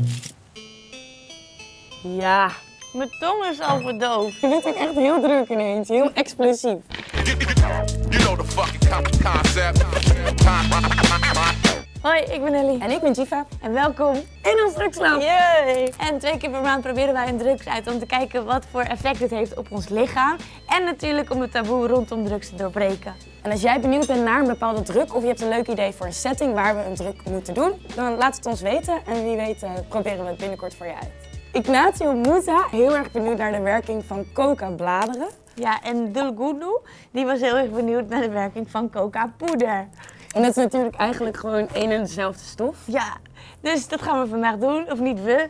Ja. Mijn tong is al verdoofd. Je bent ook echt heel druk ineens, heel explosief. Hoi, ik ben Ellie. En ik ben Jiva. En welkom In ons drugslab. Yay! En 2 keer per maand proberen wij een drugs uit om te kijken wat voor effect het heeft op ons lichaam. En natuurlijk om het taboe rondom drugs te doorbreken. En als jij benieuwd bent naar een bepaalde drug of je hebt een leuk idee voor een setting waar we een drug moeten doen, dan laat het ons weten en wie weet proberen we het binnenkort voor je uit. Ignazio Musa, heel erg benieuwd naar de werking van coca-bladeren. Ja, en Dulgudu, die was heel erg benieuwd naar de werking van coca-poeder. En dat is natuurlijk eigenlijk gewoon één en dezelfde stof. Ja, dus dat gaan we vandaag doen, of niet we.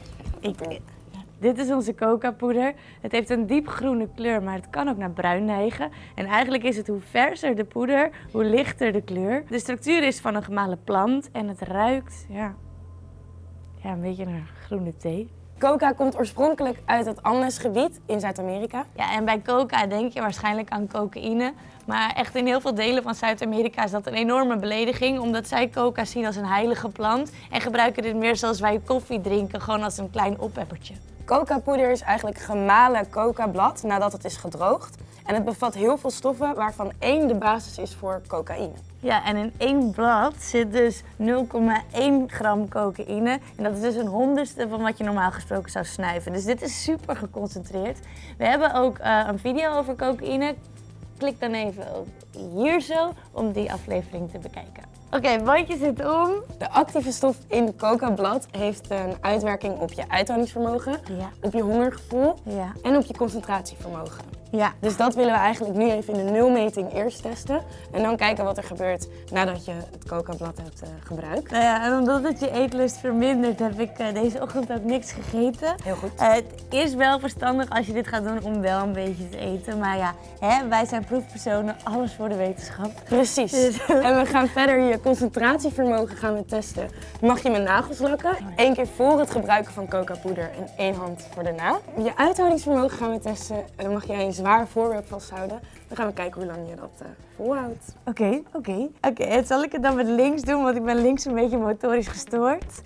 Dit is onze coca-poeder. Het heeft een diepgroene kleur, maar het kan ook naar bruin neigen. En eigenlijk is het hoe verser de poeder, hoe lichter de kleur. De structuur is van een gemalen plant en het ruikt, ja een beetje naar groene thee. Coca komt oorspronkelijk uit het Andesgebied in Zuid-Amerika. Ja, en bij coca denk je waarschijnlijk aan cocaïne. Maar echt in heel veel delen van Zuid-Amerika is dat een enorme belediging. Omdat zij coca zien als een heilige plant. En gebruiken dit meer zoals wij koffie drinken, gewoon als een klein oppeppertje. Coca-poeder is eigenlijk gemalen coca-blad nadat het is gedroogd. En het bevat heel veel stoffen waarvan 1 de basis is voor cocaïne. Ja, en in 1 blad zit dus 0,1 gram cocaïne. En dat is dus een honderdste van wat je normaal gesproken zou snuiven. Dus dit is super geconcentreerd. We hebben ook een video over cocaïne. Klik dan even hier zo om die aflevering te bekijken. Oké, bandje zit om. De actieve stof in coca-blad heeft een uitwerking op je uithoudingsvermogen, op je hongergevoel en op je concentratievermogen. Ja. Dus dat willen we eigenlijk nu even in de nulmeting eerst testen. En dan kijken wat er gebeurt nadat je het coca-blad hebt gebruikt. Nou ja, en omdat het je eetlust vermindert, heb ik deze ochtend ook niks gegeten. Heel goed. Het is wel verstandig als je dit gaat doen om wel een beetje te eten. Maar ja, wij zijn proefpersonen, alles voor de wetenschap. Precies. Dus. En we gaan verder je concentratievermogen gaan we testen. Mag je met nagels lakken, 1 keer voor het gebruiken van coca-poeder en 1 hand voor daarna. Je uithoudingsvermogen gaan we testen. Dan mag jij een zwaar voorwerp vasthouden. Dan gaan we kijken hoe lang je dat volhoudt. Oké, zal ik het dan met links doen, want ik ben links een beetje motorisch gestoord.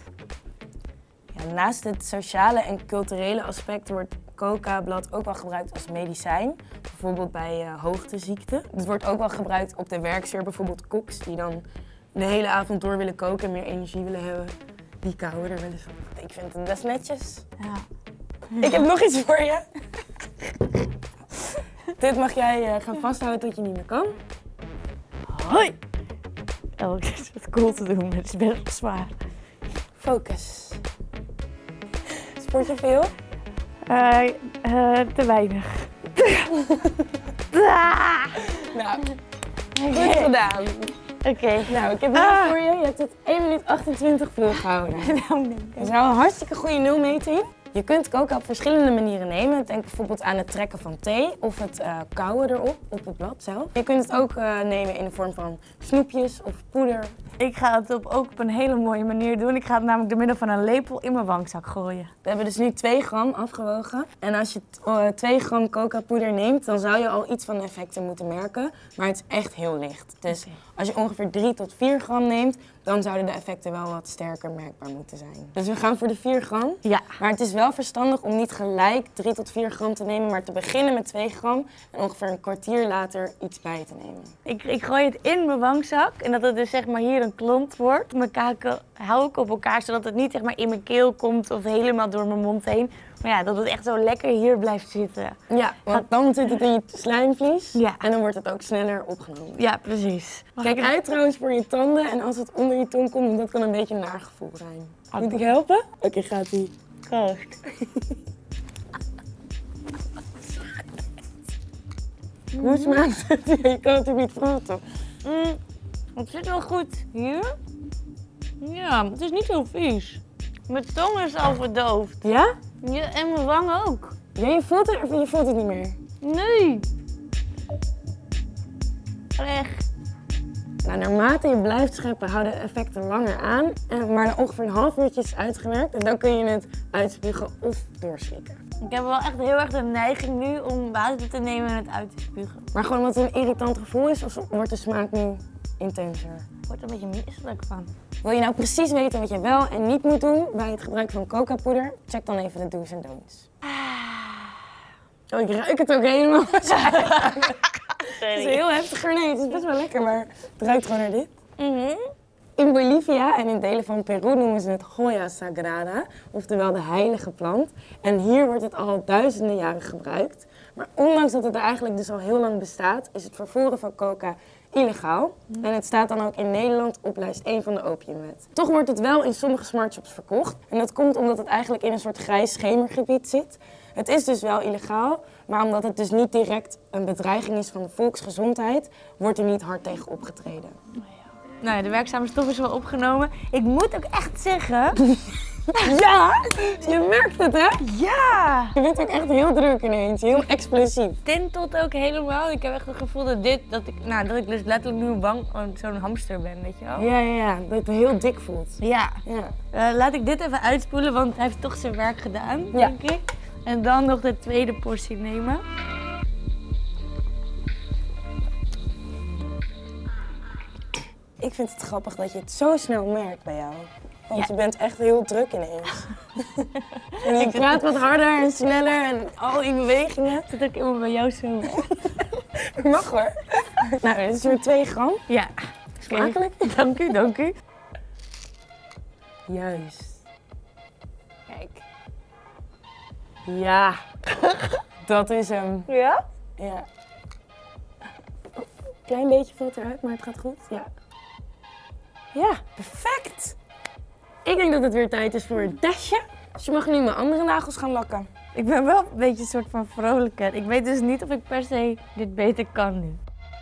Ja, naast het sociale en culturele aspect wordt coca-blad ook wel gebruikt als medicijn. Bijvoorbeeld bij hoogteziekte. Het wordt ook wel gebruikt op de werksfeer, bijvoorbeeld koks die dan de hele avond door willen koken en meer energie willen hebben. Die kauwen er wel eens op. Ik vind het best netjes. Ja. Ik heb nog iets voor je. Dit mag jij gaan vasthouden tot je niet meer kan. Hoi! Oh, ik is wat cool te doen, maar het is best zwaar. Focus. Sport je veel? Te weinig. Nou, goed gedaan. Oké. Nou, ik heb nog voor je. Je hebt het 1 minuut 28 volgehouden. Dat is wel een hartstikke goede nulmeting. Je kunt coca op verschillende manieren nemen. Denk bijvoorbeeld aan het trekken van thee of het kauwen erop, op het blad zelf. Je kunt het ook nemen in de vorm van snoepjes of poeder. Ik ga het ook op een hele mooie manier doen. Ik ga het namelijk door middel van een lepel in mijn wangzak gooien. We hebben dus nu 2 gram afgewogen. En als je 2 gram coca-poeder neemt, dan zou je al iets van de effecten moeten merken. Maar het is echt heel licht. Dus als je ongeveer 3 tot 4 gram neemt, dan zouden de effecten wel wat sterker merkbaar moeten zijn. Dus we gaan voor de 4 gram. Ja. Maar het is wel verstandig om niet gelijk 3 tot 4 gram te nemen, maar te beginnen met 2 gram en ongeveer een kwartier later iets bij te nemen. Ik gooi het in mijn wangzak en dat het dus zeg maar hier een klont wordt. Mijn kaken hou ik op elkaar, zodat het niet zeg maar in mijn keel komt of helemaal door mijn mond heen. Maar ja, dat het echt zo lekker hier blijft zitten. Ja, want dan zit het in je slijmvlies Ja. en dan wordt het ook sneller opgenomen. Ja, precies. Kijk uit trouwens voor je tanden en als het onder je tong komt, dat kan een beetje een naar gevoel zijn. Moet ik helpen? Oké, gaat-ie. Proost. Hoe smaakt het? Je kan het niet proeven. Het zit wel goed. Hier? Ja, het is niet zo vies. Mijn tong is al verdoofd. Ja? Ja, en mijn wang ook. Ja, je voelt het of je voelt het niet meer? Nee. Echt. Nou, naarmate je blijft scheppen, houden de effecten langer aan. Maar na ongeveer een half uurtje is het uitgewerkt en dan kun je het uitspugen of doorslikken. Ik heb wel echt heel erg de neiging nu om water te nemen en het uit te spugen. Maar gewoon omdat het een irritant gevoel is, of wordt de smaak nu intenser? word er een beetje misselijk van. Wil je nou precies weten wat je wel en niet moet doen bij het gebruik van coca-poeder? Check dan even de do's en don'ts. Oh, ik ruik het ook helemaal. Het is heel heftiger. Nee, het is best wel lekker, maar het ruikt gewoon naar dit. In Bolivia en in delen van Peru noemen ze het Hoya Sagrada, oftewel de heilige plant. En hier wordt het al duizenden jaren gebruikt. Maar ondanks dat het er eigenlijk dus al heel lang bestaat, is het vervoeren van coca illegaal. En het staat dan ook in Nederland op lijst 1 van de opiumwet. Toch wordt het wel in sommige smartshops verkocht. En dat komt omdat het eigenlijk in een soort grijs schemergebied zit. Het is dus wel illegaal, maar omdat het dus niet direct een bedreiging is van de volksgezondheid, wordt er niet hard tegen opgetreden. Nou ja, de werkzame stof is wel opgenomen. Ik moet ook echt zeggen... Ja, je merkt het hè? Ja! Je bent ook echt heel druk ineens, heel explosief. Tintelt ook helemaal. Ik heb echt het gevoel dat dat ik dus letterlijk nu zo'n hamster ben, weet je wel? Ja, dat het heel dik voelt. Ja. Ja. Laat ik dit even uitspoelen, want hij heeft toch zijn werk gedaan, denk ik. En dan nog de tweede portie nemen. Ik vind het grappig dat je het zo snel merkt bij jou. Want je bent echt heel druk ineens. En je praat wat harder en sneller en al die bewegingen. Dat ook helemaal bij jou zo. Mag hoor. Nou, dit is weer 2 gram. Ja. Smakelijk. Dank u. Juist. Kijk. Ja. Dat is hem. Ja? Ja. Klein beetje valt eruit, maar het gaat goed. Ja. Ja, perfect. Ik denk dat het weer tijd is voor een testje. Dus je mag nu mijn andere nagels gaan lakken. Ik ben wel een beetje een soort van vrolijker. Ik weet dus niet of ik per se dit beter kan nu.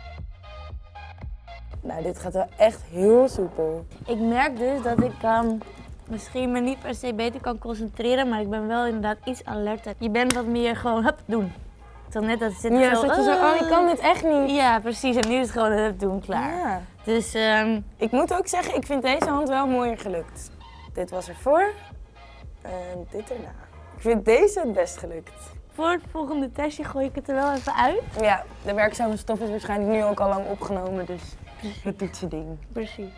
Nou, dit gaat wel echt heel soepel. Ik merk dus dat ik misschien me niet per se beter kan concentreren, maar ik ben wel inderdaad iets alerter. Je bent wat meer gewoon, hup, doen. Zo net dat zit Ja, zo, zat je zo, oh, ik kan dit echt niet. Ja, precies. En nu is het gewoon, hup, doen, klaar. Ja. Dus, Ik moet ook zeggen, ik vind deze hand wel mooier gelukt. Dit was ervoor en dit erna. Ik vind deze het best gelukt. voor het volgende testje gooi ik het er wel even uit. Ja, de werkzame stof is waarschijnlijk nu ook al lang opgenomen, dus het doet zijn ding. Precies.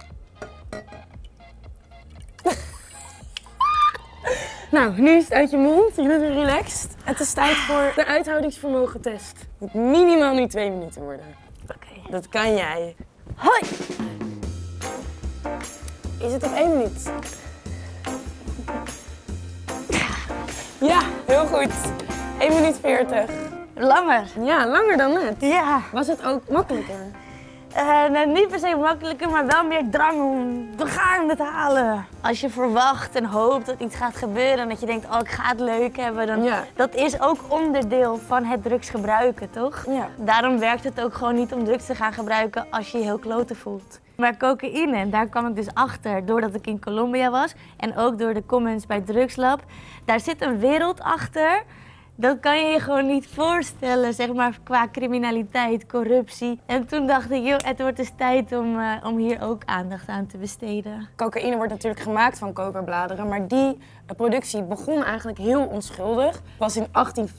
Nou, nu is het uit je mond. Je bent weer relaxed. Het is tijd voor de uithoudingsvermogen-test. Het moet minimaal nu 2 minuten worden. Oké. Dat kan jij. Hoi! Is het op 1 minuut? Ja, heel goed. 1 minuut 40. Langer. Ja, langer dan net. Ja. Was het ook makkelijker? Nou, niet per se makkelijker, maar wel meer drang om te gaan het halen. Als je verwacht en hoopt dat iets gaat gebeuren en dat je denkt, oh, ik ga het leuk hebben, dan dat is ook onderdeel van het drugs gebruiken, toch? Ja. Daarom werkt het ook gewoon niet om drugs te gaan gebruiken als je je heel kloten voelt. Maar cocaïne, en daar kwam ik dus achter doordat ik in Colombia was en ook door de comments bij Drugslab, daar zit een wereld achter. Dat kan je je gewoon niet voorstellen, zeg maar, qua criminaliteit, corruptie. En toen dacht ik, joh, het wordt dus tijd om hier ook aandacht aan te besteden. Cocaïne wordt natuurlijk gemaakt van koperbladeren, maar die productie begon eigenlijk heel onschuldig. Pas in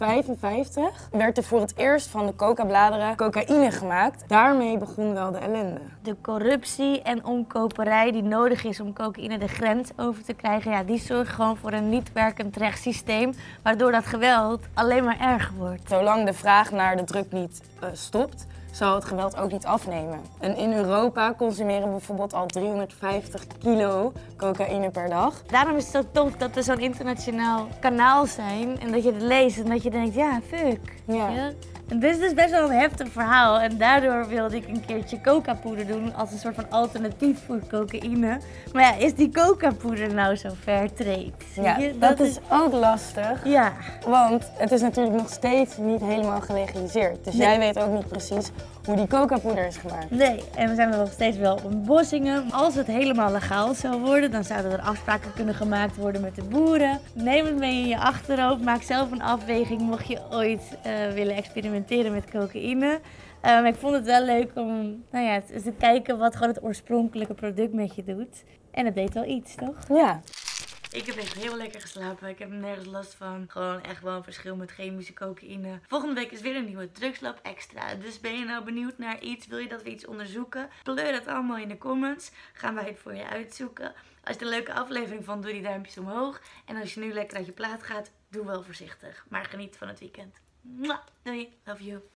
1855 werd er voor het eerst van de coca-bladeren cocaïne gemaakt. Daarmee begon wel de ellende. De corruptie en omkoperij die nodig is om cocaïne de grens over te krijgen, ja, die zorgt gewoon voor een niet werkend rechtssysteem, waardoor dat geweld alleen maar erger wordt. Zolang de vraag naar de drug niet stopt, zal het geweld ook niet afnemen. En in Europa consumeren we bijvoorbeeld al 350 kilo cocaïne per dag. Daarom is het zo tof dat er zo'n internationaal kanaal zijn en dat je het leest en dat je denkt, ja, fuck. Ja. Ja? En dit is dus best wel een heftig verhaal en daardoor wilde ik een keertje coca-poeder doen als een soort van alternatief voor cocaïne. Maar ja, is die coca-poeder nou zo fair trade? Ja, dat is ook lastig. Ja. Want het is natuurlijk nog steeds niet helemaal gelegaliseerd. Dus jij weet ook niet precies hoe die coca-poeder is gemaakt. Nee, en we zijn er nog steeds wel op ontbossingen. Als het helemaal legaal zou worden, dan zouden er afspraken kunnen gemaakt worden met de boeren. Neem het mee in je achterhoofd, maak zelf een afweging mocht je ooit willen experimenteren met cocaïne. Maar ik vond het wel leuk om eens te kijken wat gewoon het oorspronkelijke product met je doet. En het deed wel iets, toch? Ja. Ik heb echt heel lekker geslapen. Ik heb nergens last van. Gewoon echt wel een verschil met chemische cocaïne. Volgende week is weer een nieuwe Drugslab Extra. Dus ben je nou benieuwd naar iets? Wil je dat we iets onderzoeken? Pleur dat allemaal in de comments. Gaan wij het voor je uitzoeken. Als je het een leuke aflevering vond, doe die duimpjes omhoog. En als je nu lekker uit je plaat gaat, doe wel voorzichtig. Maar geniet van het weekend. Mwah, doei, love you.